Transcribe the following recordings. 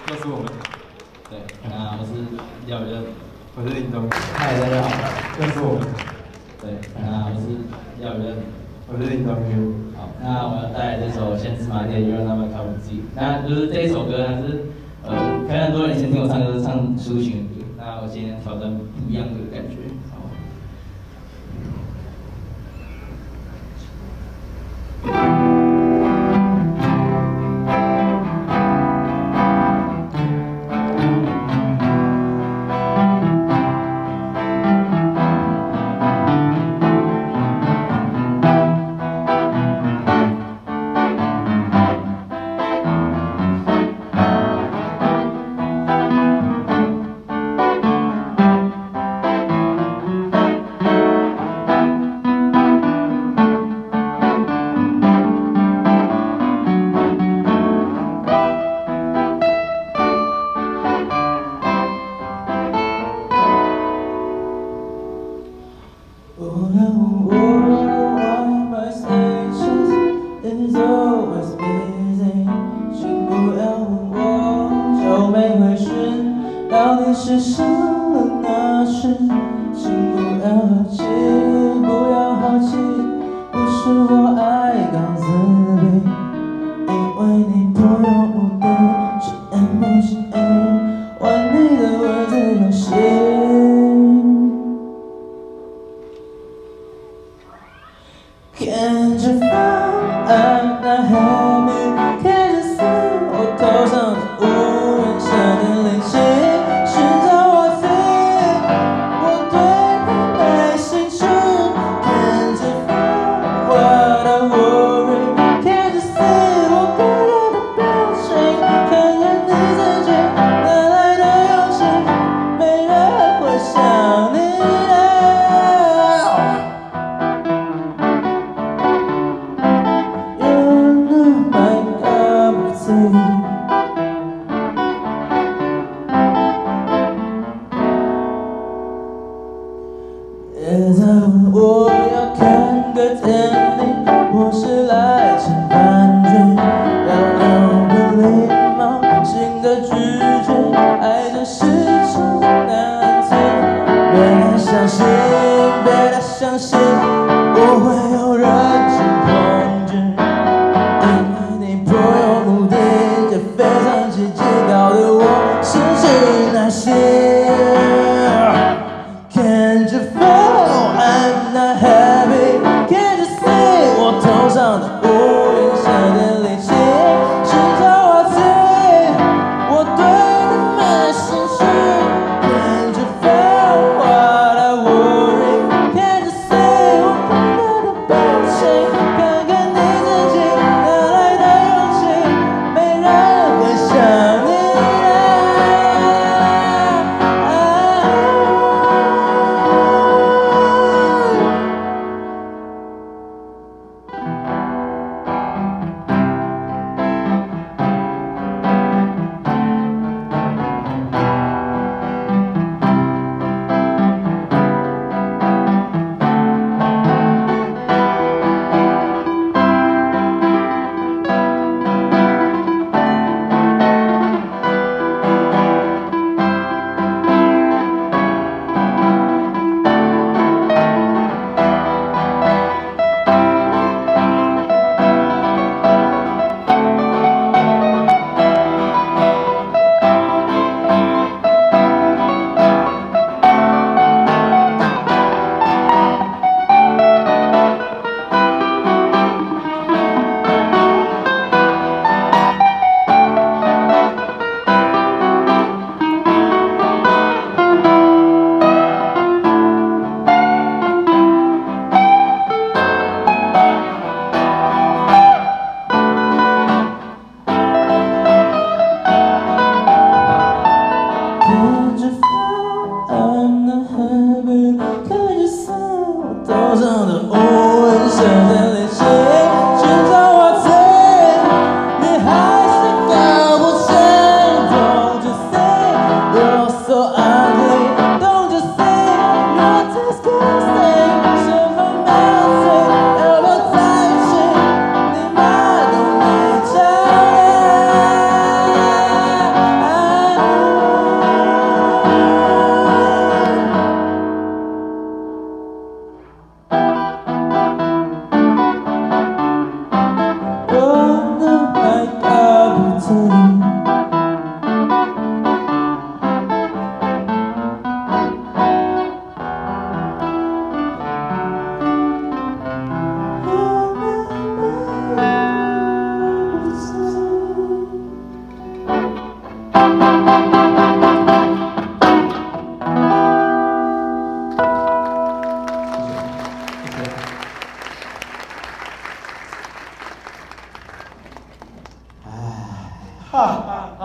又是我们。 对，那我是廖宇任， 我是林东。 嗨，大家好， 又是我们。 对，那我是廖宇任， 我是林东。 好，那我要带来这首《先知马甸，又让他们靠我自己》。那就是这一首歌，它是可能很多人以前听我唱歌是唱抒情的歌，那我今天挑战不一样的感觉。好。 Is always busy， 请不要问我就没回讯，到底是伤了哪时？请不要好奇，不要好奇，不是我爱搞自闭，因为你不用目的，是 M 不是 A， 玩你的文字游戏。看着I'm not happy， 看着伞，我头上的无人下的灵气，寻找我自己，我对你没兴趣。看着风，我的 worry， 看着死，我孤独的表情，看看你自己哪来的勇气，没人会像你。别再问我要看个天地，我是来吃饭局，要有个礼貌性的拒绝，爱真是场难题。别太相信，别太相信，不会有人去控制，因为你不用目的，就非常奇迹搞得我失去耐心。看着风，I'm not happy， 看着死，我头上的乌云下的力气，寻找我自己，我对你没兴趣。看着风，我的 worry， 看着死，我孤独的表情，看看你自己哪来的勇气，没人会像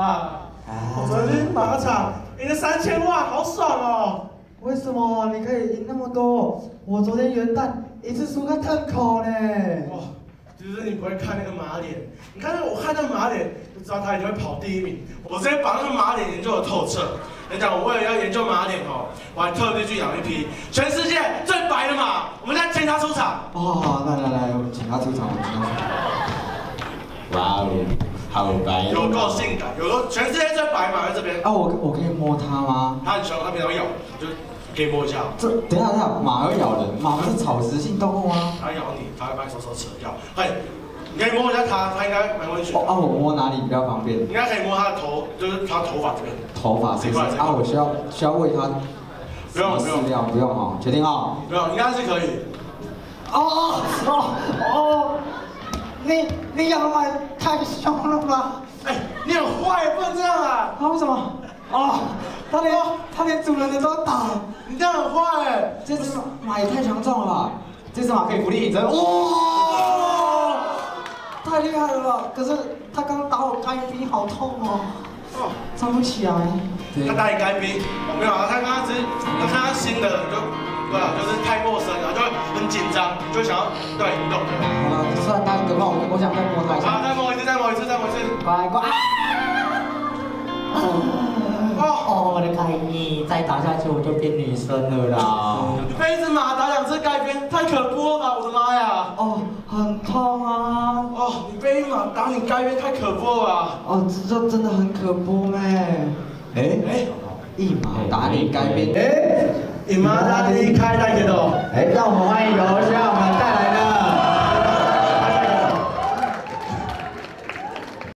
啦！我昨天去马场赢了3000万，好爽哦！ 为什么你可以赢那么多？我昨天元旦一次输个10口呢。 哇，就是你不会看那个马脸，你看我看那个马脸就知道他一定会跑第1名。我直接把那个马脸研究得透彻。跟你讲，我为了要研究马脸哦，我还特地去养一匹全世界最白的马，我们现在请他出场。 哦，来，我们请他出场， 哇哦，好白！ 有够性感，有够全世界最白马在这边。 啊，我可以摸它吗？ 它很凶，它平常会咬人，就可以摸一下。 等一下，马会咬人？马不是草食性动物吗？ 它咬你，它会把你手扯掉。嘿，你可以摸一下它，它应该蛮温驯。 哦，我摸哪里比较方便？ 应该可以摸它的头，就是它头发这边。 头发是不是？啊，我需要喂它。 不用饲料，不用哈，决定哈。 不用，应该是可以。 你养的马太凶了吧？ 哎，你很坏，不能这样啊！ 为什么？他连主人的都要打， 你这样很坏哎！ 这只马也太强壮了吧？这只马可以浮力挺身，哇！太厉害了吧！可是他刚打我该逼，好痛哦，站不起来。 他打你该逼，没有啊？他刚刚只是看他新的就是太陌生了，就很紧张，就想要对你懂的。 好了，虽然他很可怕，我想再摸他一下。 好，再摸一次。 乖。我的该逼，再打下去我就变女生了啦。 被一只马打2次该鞭，太可怖了吧！我的妈呀！ 很痛啊！ 你被一马打你该鞭，太可怖了吧！ 这真的很可怖一马打你该鞭， 一马打你开大给的。 让我们欢迎由学长们带